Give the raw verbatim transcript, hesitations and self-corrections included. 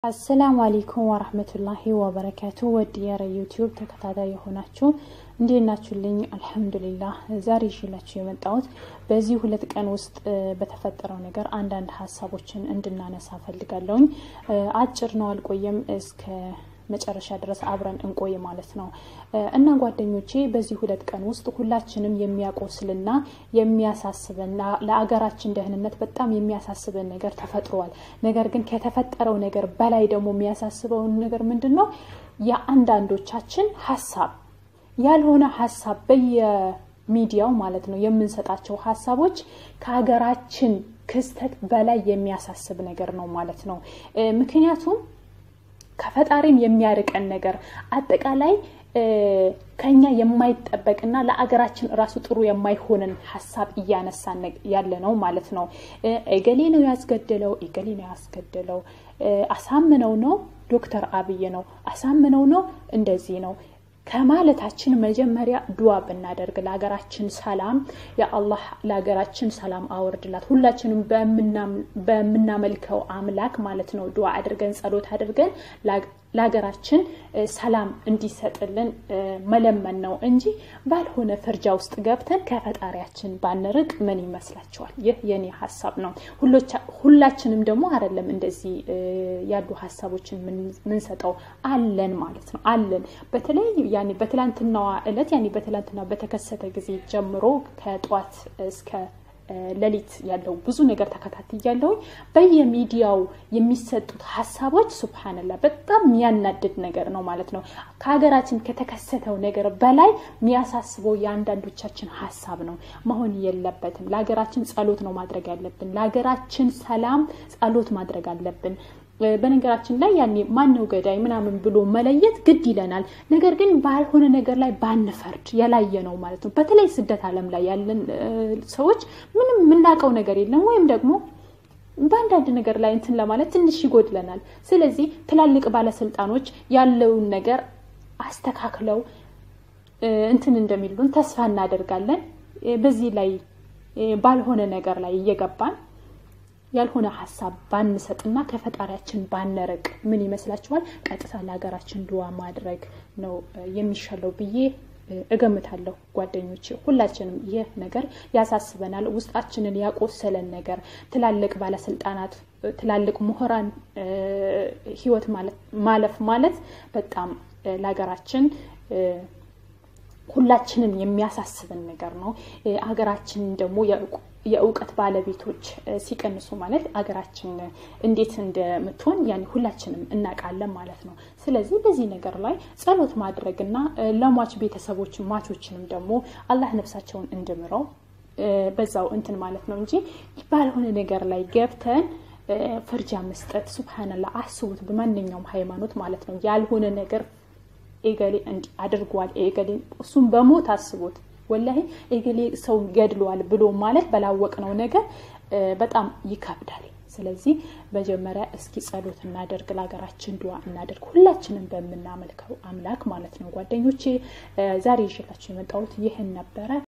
السلام عليكم ورحمة الله وبركاته وديار يوتيوب تكتادا يهوناتشو እንዴናችሁ ልኝ አልহামዱሊላህ ዛሬ ይሽላችሁ የመጣሁት በዚህ ሁለት ቀን ውስጥ በተፈጠረው ነገር አንድ አንድ ሐሳቦችን እንድናነሳ ፈልጋለሁኝ አጭር ነው አልቆየም እስከ መጨረሻ ድረስ አብረን እንቆይ ማለት ነው እና ጓደኞቼ በዚህ ሁለት ቀን ውስጥ ሁላችንም የሚያቆስልና የሚያሳስበና ለአገራችን ደህንነት በጣም የሚያሳስበን ነገር ተፈጥሯል ነገር ግን ከተፈጠረው ነገር በላይ ደግሞ የሚያሳስበው ነገር ምንድነው የአንዳንዶቻችን ሐሳብ ያልሆነ ሐሳብ በየሚዲያው ማለት ነው የምንሰጣቸው ሐሳቦች ከሀገራችን ክስተት በላይ የሚያሳስብ ነገር ነው ማለት ነው ምክንያቱም ከፈጣሪም የሚያርቀን ነገር አጠቃላይ ከኛ የማይጠበቅና ለአገራችን ራሱ ጥሩ የማይሆንን ሐሳብ እያነሳን ያለ ነው ማለት ነው እገሌ ነው ያስገደለው እገሌ ነው ያስገደለው አሳምነው ነው ዶክተር አብይ ነው አሳምነው ነው እንደዚህ ነው ከማለታችን መጀመሪያ ዱዓ ብናደርግ ለሀገራችን ሰላም ያ አላህ ለሀገራችን ሰላም አወርድላት ሁላችንም በመናመልከው አምላክ ማለት ነው ዱዓ አድርገን ጸሎት አድርገን ለሀገራችን ሰላም እንዲሰጥልን መለመን ነው እንጂ ባልሆነ ፍርጃ ውስጥ ገብተን ከፈጣሪያችን ባንርቅ ምን ይመስላችኋል ይህ የኔ ሐሳብ ነው ሁላችንም ደግሞ አይደለም እንደዚህ ያሉ ሐሳቦችን ምን ሰጠው አለን ማለት ነው አለን በተለይ ያኒ በትላንትናው እለት ያኒ በትላንትና በተከሰተ ጊዜ ጀምሮ ከጧት እስከ ለሊት ያለው ብዙ ነገር ተከታትያለሁ በየሚዲያው የሚሰጡት ሐሳቦች ሱብሃንአላህ በጣም የሚያናድድ ነገር ነው ማለት ነው ከሀገራችን ከተከሰተው ነገር በላይ የሚያሳስበው ያንዳንዶቻችን ሐሳብ ነው መሆን የለበትም ለሀገራችን ጸሎት ነው ማድረግ ያለብን ለሀገራችን ሰላም ጸሎት ማድረግ አለብን በነገራችን ላይ ያኔ ማን ነው ገዳይ ምናምን ብሎ መለየት ግድ ይለናል ነገር ግን ባልሆነ ነገር ላይ ባንፈርድ ያላየ ነው ማለት ነው በተለይ ስደት ዓለም ላይ ያለን ሰዎች ምንም ምናቀው ነገር የለም ወይም ደግሞ ባንዳንድ ነገር ላይ እንትን ለማለት ትንሽ ይጎድለናል ስለዚህ ትላልቅ ባለስልጣኖች ያለውን ነገር አስተካክለው እንትን እንደሚሉን ተስፋ እናደርጋለን በዚህ ላይ ባልሆነ ነገር ላይ እየገባን ያልሆነ ሐሳብ ባንሰጥና ከፈጣሪያችን ባንረቅ ምን ይመስላችኋል ቀጥታ ለሀገራችን ዱዓ ማድረግ ነው የሚሻለው ብዬ እገምታለሁ ጓደኞቼ ሁላችንም ይህ ነገር ያሳስበናል ውስጣችንን ያቆሰለን ነገር ትላልቅ ባለስልጣናት ትላልቅ ምሁራን ህይወት ማለት ማለፍ ማለት በጣም ለሀገራችን ሁላችንም የሚያሳስበን ነገር ነው ሀገራችን ደግሞ የእውቀት ባለቤቶች ሲቀንሱ ማለት ሀገራችን እንዴት እንደምትሆን ያን ሁላችንም እናቃለን ማለት ነው ስለዚህ በዚህ ነገር ላይ ጸሎት ማድረግና ለሟች ቤተሰቦች ማቾችንም ደግሞ አላህ ነፍሳቸውን እንድምረው በዛው እንትን ማለት ነው እንጂ ባልሆነ ነገር ላይ ገብተን ፍርጃ መስጠት ሱብሃንአላህ አስቡት በማንኛውም ሃይማኖት ማለት ነው ያልሆነ ነገር እገሌ እንዲ አድርጓል እገሌ እሱም በሞት አስቡት ወላሂ እገሌ ሰው ገድሏል ብሎ ማለት በላወቅነው ነገር በጣም ይከብዳል ስለዚህ መጀመሪያ እስኪ ጸሎት እናደርግ ለሀገራችን ዱዓ እናደርግ ሁላችንም በመናመልከው አምላክ ማለት ነው ጓደኞቼ ዛሬ ይሽላችሁ የመጣሁት ይሄን ነበር